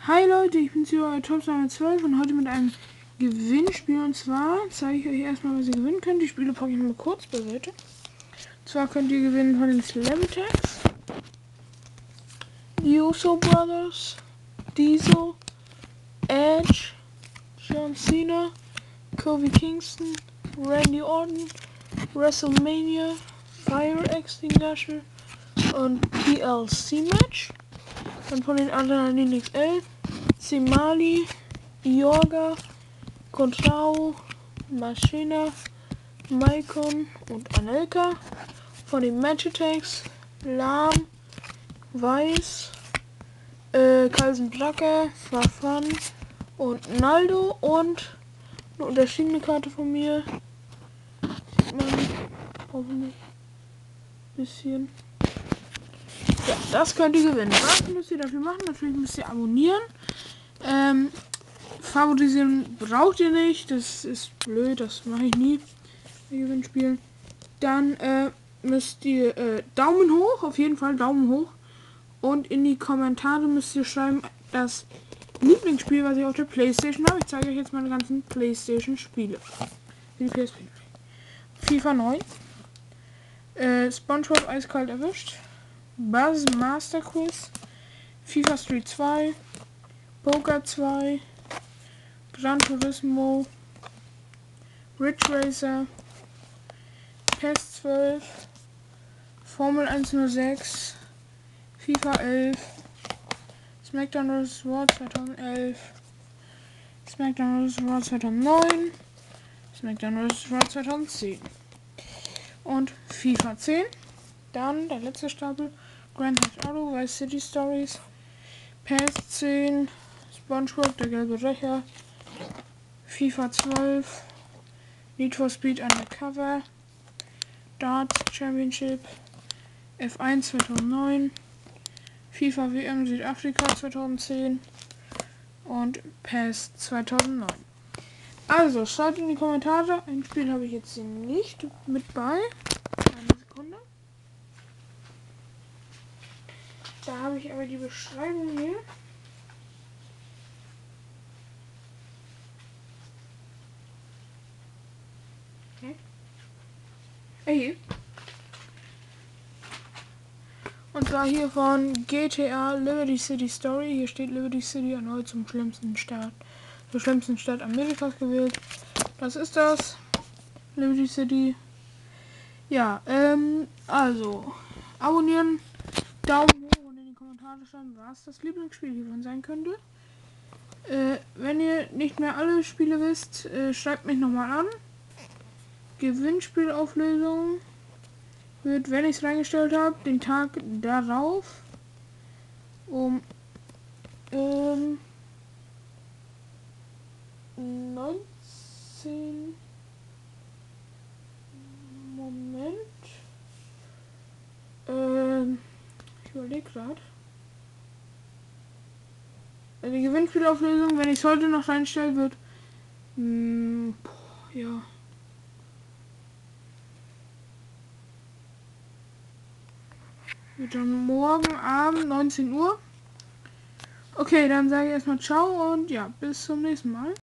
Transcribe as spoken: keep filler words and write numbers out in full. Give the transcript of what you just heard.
Hi Leute, ich bin Zero Tops Nummer zwölf und heute mit einem Gewinnspiel. Und zwar zeige ich euch erstmal, was ihr gewinnen könnt. Die Spiele packe ich mal kurz beiseite. Und zwar könnt ihr gewinnen von den Slamtags, Uso Brothers, Diesel, Edge, John Cena, Kofi Kingston, Randy Orton, WrestleMania, Fire Extinguisher und T L C Match. Dann von den Adrenalin X L, Simali, Yorga, Contrao, Maschina, Maicon und Anelka. Von den Match Attacks, Lahm, Weiß, äh, Carlsen Blacker, Fafan und Naldo. Und eine unterschiedliche Karte von mir. Sieht man hoffentlich ein bisschen. Ja, das könnt ihr gewinnen. Was müsst ihr dafür machen? Natürlich müsst ihr abonnieren. Ähm, favorisieren braucht ihr nicht. Das ist blöd, das mache ich nie bei Gewinnspielen. Dann äh, müsst ihr äh, Daumen hoch, auf jeden Fall Daumen hoch. Und in die Kommentare müsst ihr schreiben, das Lieblingsspiel, was ich auf der Playstation habe. Ich zeige euch jetzt meine ganzen Playstation-Spiele. Für die P S P. FIFA neun. Äh, SpongeBob eiskalt erwischt. Buzz Master Quiz, FIFA Street zwei, Poker zwei, Gran Turismo, Ridge Racer, P E S zwölf, Formel eins null sechs, FIFA elf, SmackDown versus. Raw zweitausendelf, SmackDown versus. Raw zweitausendneun, SmackDown versus. Raw zweitausendzehn und FIFA zehn. Dann der letzte Stapel, Grand Theft Auto, Vice City Stories, P E S zehn, SpongeBob, der gelbe Rächer, FIFA zwölf, Need for Speed Undercover, Darts Championship, F eins zweitausendneun, FIFA W M Südafrika zweitausendzehn und P E S zweitausendneun. Also, schreibt in die Kommentare, ein Spiel habe ich jetzt hier nicht mit bei. Eine Sekunde. Da habe ich aber die Beschreibung hier. Okay. Hey. Und zwar hier von G T A Liberty City Story. Hier steht Liberty City erneut zum schlimmsten Staat, zur schlimmsten Stadt Amerikas gewählt. Das ist das. Liberty City. Ja, ähm, also, abonnieren, Daumen hoch und in die Kommentare schreiben, was das Lieblingsspiel hiervon sein könnte. Äh, wenn ihr nicht mehr alle Spiele wisst, äh, schreibt mich nochmal an. Gewinnspielauflösung wird, wenn ich es reingestellt habe, den Tag darauf um ähm, neunzehn Moment. Ähm, ich überlege gerade. Die Gewinnspielauflösung, wenn ich es heute noch reinstelle, wird mh, boah, ja. Wird dann morgen Abend neunzehn Uhr. Okay, dann sage ich erstmal ciao und ja, bis zum nächsten Mal.